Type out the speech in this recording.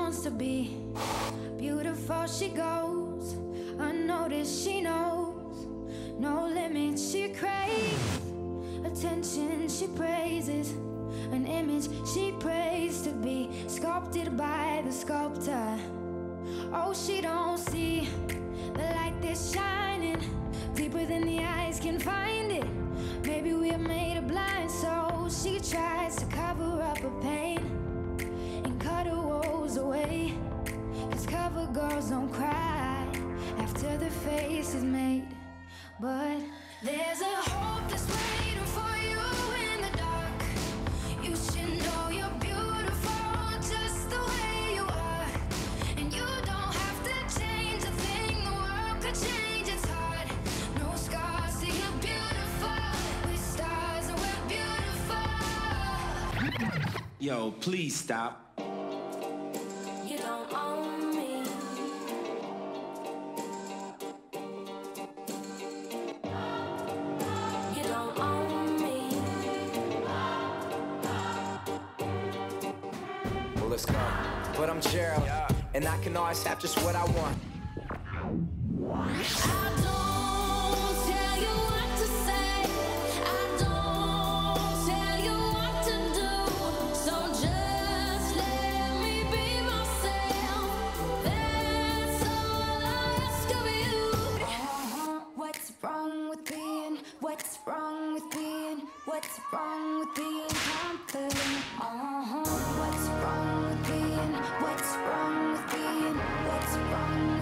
wants to be. Beautiful she goes, unnoticed she knows. No limits she craves, attention she praises. An image she prays to be sculpted by the sculptor. Oh, she don't see the light that's shining deeper than the eyes can find it. Maybe we're made of blind souls. She tries to cover up her pain and cut her woes away. 'Cause cover girls don't cry after their face is made. But there's a hope that's waiting for you in the dark. You should know you're beautiful just the way you are. And you don't have to change a thing, the world could change its heart. No scars, see you're beautiful. We're stars and we're beautiful. Yo, please stop. You don't own me. You don't own me. Well, let's go. But I'm Gerald, and I can always have just what I want. I don't tell you what to say. I don't tell you what to do. So just let me be myself. That's all I ask of you. What's wrong with being? What's wrong with being? What's wrong with being confident? What's wrong with being? What's wrong with being? What's wrong?